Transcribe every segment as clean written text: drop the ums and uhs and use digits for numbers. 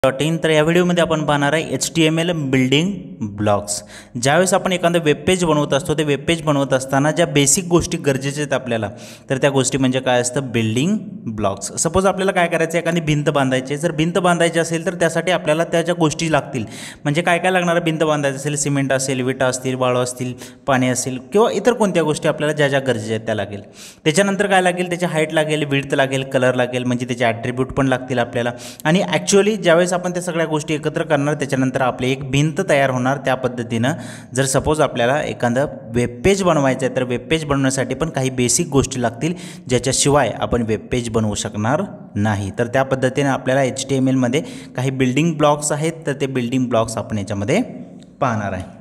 .in तर या व्हिडिओमध्ये आपण पाहणार आहे HTML बिल्डिंग ब्लॉक्स। ज्यावेळेस आपण एखादं वेबपेज बनवत असतो ते वेबपेज बनवत असताना ज्या बेसिक गोष्टी गरजेच्या आहेत आपल्याला तर त्या गोष्टी म्हणजे काय असतं बिल्डिंग ब्लॉक्स। सपोज आपल्याला काय करायचं एखादी भिंत बांधायची जर भिंत बांधायची असेल तर त्यासाठी आपल्याला त्या ज्या गोष्टी लागतील म्हणजे काय काय लागणार भिंत बांधायची असेल सिमेंट असेल विटा असतील वाळू असतील पाणी असेल किंवा इतर कोणत्या गोष्टी आपल्याला ज्या ज्या गरजेच्या आहेत त्या लागेल। त्याच्यानंतर काय लागेल त्याची हाईट लागेल विड्थ लागेल कलर लागेल म्हणजे त्याचे ॲट्रिब्यूट पण लागतील आपल्याला आणि ॲक्च्युअली ज्यावेळेस आपण त्या सगळ्या गोष्टी एकत्र करणार त्याच्यानंतर आपले एक भिंत तयार होणार। त्या पद्धतीनं जर सपोज आपल्याला एखादं वेबपेज बनवायचं आहे तर वेबपेज बनवण्यासाठी पण काही बेसिक गोष्टी लागतील ज्याच्याशिवाय आपण वेबपेज बनवू शकणार नाही। तर त्या पद्धतीने आपल्याला HTML मध्ये काही बिल्डिंग ब्लॉक्स आहेत तर ते बिल्डिंग ब्लॉक्स आपण याच्यामध्ये पाहणार आहे।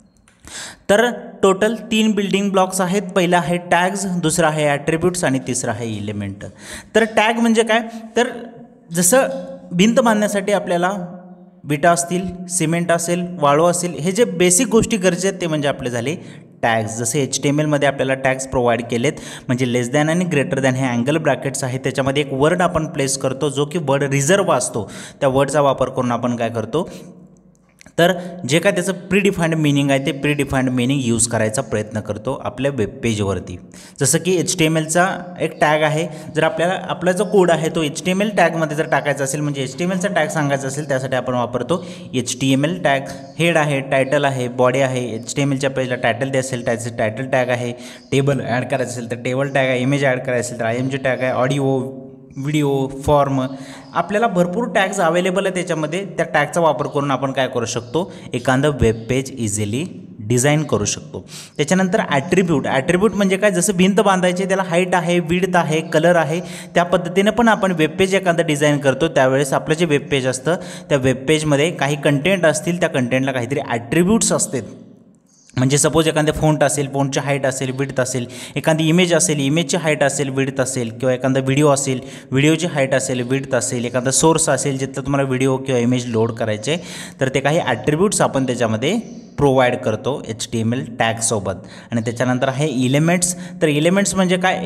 तर टोटल 3 बिल्डिंग ब्लॉक्स आहेत। पहिला आहे टॅग्स, दुसरा आहे ॲट्रिब्यूट्स आणि तिसरा आहे एलिमेंट। तर टॅग म्हणजे काय तर जसं भिंत बांधण्यासाठी आपल्याला विटा असतील सिमेंट असेल वाळू असेल हे जे बेसिक गोष्टी गरजेचे आहेत ते म्हणजे आपले झाले टॅग्स। जसे HTML मध्ये आपल्याला टॅग्स प्रोव्हाइड केलेत म्हणजे लेस दॅन आणि ग्रेटर दॅन हे अँगल ब्रॅकेट्स आहेत त्याच्यामध्ये एक वर्ड आपण प्लेस करतो जो की वर्ड रिझर्व असतो। त्या वर्डचा वापर करून आपण काय करतो तर जे काय त्याचं प्रीडिफाईंड मीनिंग आहे ते प्रीडिफाईंड मीनिंग यूज करायचा प्रयत्न करतो आपल्या वेबपेजवरती। जसं की HTMLचा एक टॅग आहे जर आपल्याला आपला जो कोड आहे तो HTML टॅगमध्ये जर टाकायचा असेल म्हणजे HTMLचा टॅग सांगायचा असेल त्यासाठी आपण वापरतो HTML टॅग। हेड आहे टायटल आहे बॉडी आहे HTMLच्या पेजला टायटल द्यायचं असेल त्याचे टायटल टॅग आहे टेबल ॲड करायचं असेल तर टेबल टॅग आहे इमेज ॲड करायचं असेल तर IMG टॅग आहे ऑडिओ व्हिडिओ फॉर्म आपल्याला भरपूर टॅग्स अवेलेबल आहे त्याच्यामध्ये। त्या टॅगचा वापर करून आपण काय करू शकतो एखादं वेब पेज इझिली डिझाईन करू शकतो। त्याच्यानंतर ॲट्रिब्यूट म्हणजे काय जसं भिंत बांधायची त्याला हाईट आहे विड्थ आहे कलर आहे त्या पद्धतीने पण आपण वेबपेज एखादं डिझाईन करतो त्यावेळेस आपलं जे वेबपेज असतं त्या वेबपेजमध्ये काही कंटेंट असतील त्या कंटेंटला काहीतरी ॲट्रिब्यूट्स असतात। म्हणजे सपोज एखादे फोंट असेल फोंटची हाईट असेल विड्थ असेल एखादी इमेज असेल इमेजची हाईट असेल विड्थ असेल किंवा एखादा व्हिडिओ असेल व्हिडिओची हाईट असेल विड्थ असेल एखादा सोर्स असेल जिथलं तुम्हाला व्हिडिओ किंवा इमेज लोड करायचे तर ते काही ॲट्रिब्यूट्स आपण त्याच्यामध्ये प्रोव्हाइड करतो HTML टॅगसोबत। आणि त्याच्यानंतर आहे एलिमेंट्स। तर एलिमेंट्स म्हणजे काय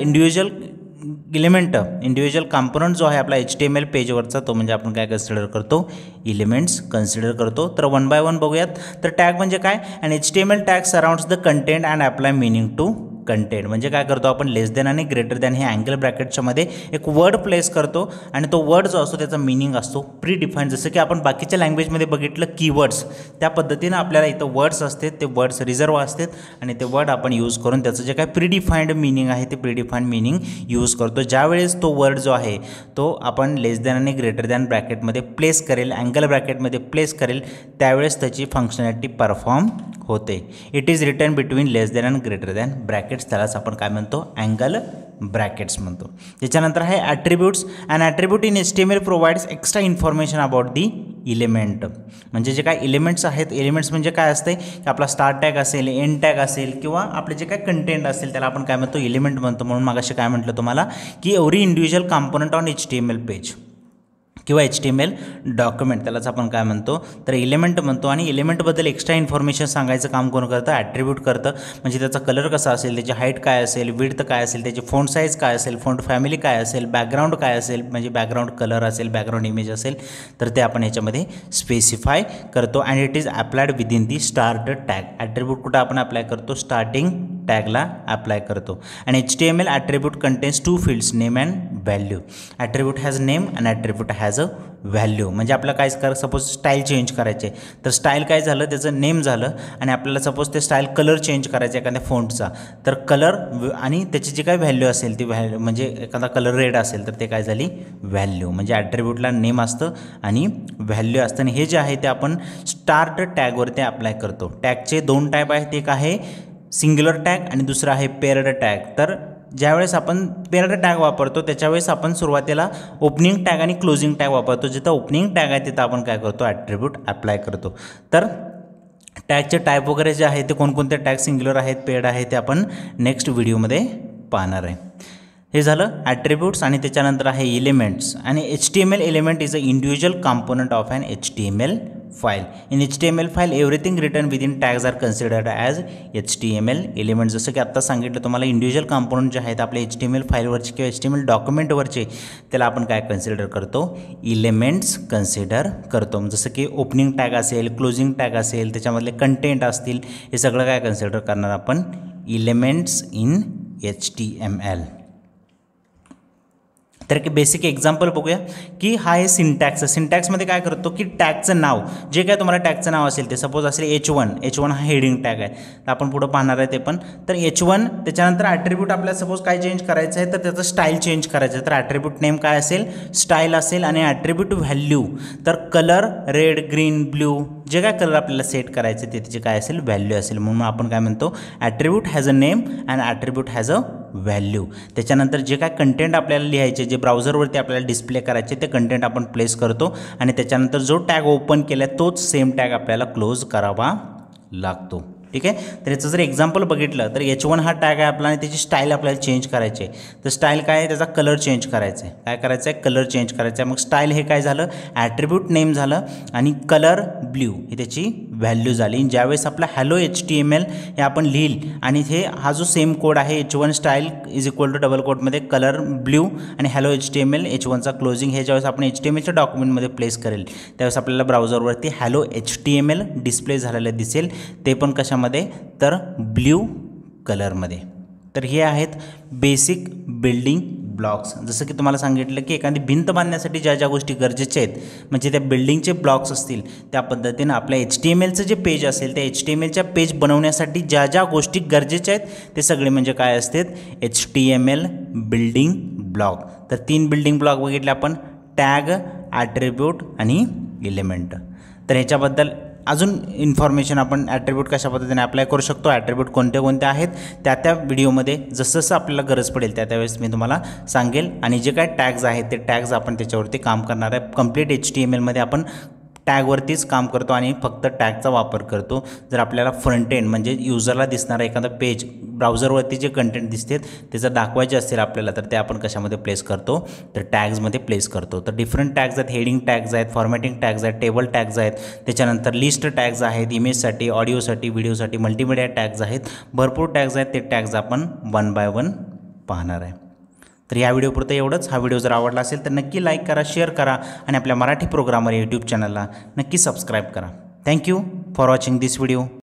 इंडिव्हिज्युअल कंपोनंट जो आहे आपला HTML पेजवरचा तो म्हणजे आपण काय कन्सिडर करतो एलिमेंट्स कन्सिडर करतो। तर वन बाय वन बघूयात। तर टॅग म्हणजे काय आणि HTML tag surrounds the content and apply meaning to content. म्हणजे काय करतो आपण लेस दॅन आणि ग्रेटर दॅन हे अँगल ब्रॅकेटच्या मध्ये एक वर्ड प्लेस करतो आणि तो वर्ड जो असतो त्याचा मीनिंग असतो प्री डिफाईंड। जसं की आपण बाकीच्या लँग्वेजमध्ये बघितलं कीवर्ड्स त्या पद्धतीनं आपल्याला इथं वर्ड्स असतात ते वर्ड्स रिझर्व असतात आणि ते वर्ड आपण यूज करून त्याचं जे काय प्री डिफाईंड मीनिंग आहे ते प्री डिफाईंड मीनिंग यूज करतो। ज्यावेळेस तो वर्ड जो आहे तो आपण लेस दॅन आणि ग्रेटर दॅन ब्रॅकेटमध्ये प्लेस करेल अँगल ब्रॅकेटमध्ये प्लेस करेल त्यावेळेस त्याची फंक्शनॅलिटी परफॉर्म होते। It is written between less than and greater than brackets त्यालाच आपण काय म्हणतो अँगल ब्रॅकेट्स म्हणतो। त्याच्यानंतर आहे attributes and attribute in HTML provides extra information about the element. म्हणजे जे काय एलिमेंट्स आहेत एलिमेंट्स म्हणजे काय असते की आपला स्टार्ट टॅग असेल एंड टॅग असेल किंवा आपले जे काय कंटेंट असेल त्याला आपण काय म्हणतो एलिमेंट म्हणतो। म्हणून मागाशी काय म्हटलं तुम्हाला की every individual component on HTML page किंवा HTML डॉक्युमेंट त्यालाच आपण काय म्हणतो तर एलिमेंट म्हणतो। आणि एलिमेंटबद्दल एक्स्ट्रा इन्फॉर्मेशन सांगायचं काम कोण करतं ॲट्रिब्यूट करतं। म्हणजे त्याचा कलर कसा असेल त्याची हाईट काय असेल विड्थ काय असेल त्याची फॉन्ट साईज काय असेल फॉन्ट फॅमिली काय असेल बॅकग्राऊंड काय असेल म्हणजे बॅकग्राऊंड कलर असेल बॅकग्राऊंड इमेज असेल तर ते आपण याच्यामध्ये स्पेसिफाय करतो। And it is applied within the start tag. Attribute कुठं आपण अप्लाय करतो स्टार्टिंग टॅगला अप्लाय करतो। आणि HTML attribute contains 2 fields name and value. Attribute has name and attribute has a value. म्हणजे आपल्याला काय कर सपोज स्टाईल चेंज करायचे तर स्टाईल काय झालं त्याचं नेम झालं आणि आपल्याला सपोज ते स्टाईल कलर चेंज करायचं एखाद्या फोंटचा तर कलर आणि त्याची जी काय व्हॅल्यू असेल ती व्हॅल्यू म्हणजे एखादा कलर रेड असेल तर ते काय झाली व्हॅल्यू। म्हणजे ॲट्रिब्यूटला नेम असतं आणि व्हॅल्यू असतं आणि हे जे आहे ते आपण स्टार्ट टॅगवरती अप्लाय करतो। टॅगचे 2 टाईप आहेत एक आहे सिंग्युलर टॅग आणि दुसरा आहे पेअर्ड टॅग। तर ज्यावेळेस आपण पेअर्ड टॅग वापरतो त्याच्यावेळेस आपण सुरुवातीला ओपनिंग टॅग आणि क्लोजिंग टॅग वापरतो। जिथं ओपनिंग टॅग आहे तिथं आपण काय करतो ॲट्रिब्यूट अप्लाय करतो। तर टॅगचे टाईप वगैरे जे आहे ते कोणकोणते टॅग सिंग्युलर आहेत पेअर्ड आहे ते आपण नेक्स्ट व्हिडिओमध्ये पाहणार आहे। हे झालं ॲट्रिब्यूट्स आणि त्याच्यानंतर आहे एलिमेंट्स। आणि HTML element is a individual component of an HTML file. In HTML file everything written within tags are considered as HTML element. जसं की आत्ता सांगितलं तुम्हाला इंडिव्हिज्युअल कॉम्पोनंट जे आहेत आपल्या HTML फाईलवरचे किंवा HTML डॉक्युमेंटवरचे त्याला आपण काय कन्सिडर करतो, एलिमेंट्स कन्सिडर करतो. जसं की ओपनिंग टॅग असेल, क्लोजिंग टॅग असेल, त्याच्यामधले कंटेंट असतील, हे सगळं काय कन्सिडर करणार आपण, एलिमेंट्स इन HTML. तर एक बेसिक एक्झाम्पल बघूया की हा आहे सिंटॅक्स. सिंटॅक्समध्ये काय करतो की टॅगचं नाव, जे काय तुम्हाला टॅगचं नाव असेल ते सपोज असेल H1 हा हेडिंग टॅग आहे, तर आपण पुढं पाहणार आहे ते पण. तर H1 त्याच्यानंतर ॲट्रिब्यूट आपल्याला सपोज काय चेंज करायचं आहे, तर त्याचं स्टाईल चेंज करायचं आहे. तर ॲट्रिब्यूट नेम काय असेल, स्टाईल असेल. आणि ॲट्रिब्यूट व्हॅल्यू तर कलर रेड, ग्रीन, ब्ल्यू, जे काय कलर आपल्याला सेट करायचे ते त्याचे काय असेल, व्हॅल्यू असेल. म्हणून आपण काय म्हणतो, attribute has a name and attribute has a value. त्याच्यानंतर जे काय कंटेंट आपल्याला लिहायचे, जे ब्राउझरवरती आपल्याला डिस्प्ले करायचे, ते कंटेंट आपण प्लेस करतो. आणि त्याच्यानंतर जो टॅग ओपन केला तोच सेम टॅग आपल्याला क्लोज करावा लागतो. ठीक आहे. तर याचं जर एक्झाम्पल बघितलं तर H1 हा टॅग आहे आपला आणि त्याची स्टाईल आपल्याला चेंज करायची आहे. तर स्टाईल काय आहे, त्याचा कलर चेंज करायचा आहे. काय करायचं आहे, कलर चेंज करायचा आहे. मग स्टाईल हे काय झालं, ॲट्रिब्यूट नेम झालं आणि कलर ब्ल्यू ही त्याची व्हॅल्यू झाली. ज्यावेळेस आपला हॅलो HTML हे आपण लिहिल आणि हा जो सेम कोड आहे H1 style is equal to double कोटमध्ये कलर ब्ल्यू आणि हॅलो HTML H1चा क्लोजिंग, हे ज्यावेळेस आपण HTMLच्या डॉक्युमेंटमध्ये प्लेस करेल त्यावेळेस आपल्याला ब्राउझरवरती हॅलो HTML डिस्प्ले झालेलं दिसेल, ते पण कशामध्ये, तर ब्ल्यू कलरमध्ये. तर हे आहेत बेसिक बिल्डिंग ब्लॉक्स. जसं की तुम्हाला सांगितलं की एखादी भिंत बांधण्यासाठी ज्या ज्या गोष्टी गरजेच्या आहेत, म्हणजे त्या बिल्डिंगचे ब्लॉक्स असतील, त्या पद्धतीनं आपल्या HTMLचं जे पेज असेल त्या HTMLच्या पेज बनवण्यासाठी ज्या ज्या गोष्टी गरजेच्या आहेत ते सगळे म्हणजे काय असतात, HTML बिल्डिंग ब्लॉक. तर 3 बिल्डिंग ब्लॉक बघितले आपण, टॅग, ॲट्रिब्यूट आणि एलिमेंट. तर ह्याच्याबद्दल अजून इन्फॉर्मेशन आपण ॲट्रिब्यूट कशा पद्धतीने अप्लाय करू शकतो, ॲट्रिब्यूट कोणते कोणते आहेत, त्या व्हिडिओमध्ये जसं जसं आपल्याला गरज पडेल त्यावेळेस मी तुम्हाला सांगेल. आणि जे काय टॅग्स आहेत ते टॅग्स आपण त्याच्यावरती काम करणार आहे. कंप्लीट HTMLमध्ये आपण टॅगवरतीच काम करतो आणि फक्त टॅगचा वापर करतो. जर आपल्याला फ्रंट एंड म्हणजे युजरला दिसणारा एखादा पेज, ब्राउझरवरती जे कंटेंट दिसते ते जर दाखवायचे असेल आपल्याला, तर ते आपण कशामध्ये प्लेस करतो, तर टॅग्समध्ये प्लेस करतो. तर डिफरंट टॅग्स आहेत, हेडिंग टॅग्स आहेत, फॉर्मॅटिंग टॅग्स आहेत, टेबल टॅग्स आहेत, त्याच्यानंतर लिस्ट टॅग्स आहेत, इमेजसाठी, ऑडिओसाठी, व्हिडिओसाठी, मल्टीमीडिया टॅग्स आहेत, भरपूर टॅग्स आहेत. ते टॅग्स आपण 1 बाय 1 पाहणार आहे. तर या व्हिडिओपुरतं एवढंच. हा व्हिडिओ जर आवडला असेल तर नक्की लाईक करा, शेअर करा आणि आपल्या मराठी प्रोग्रामर यूट्यूब चॅनलला नक्की सबस्क्राईब करा. Thank you for watching this video.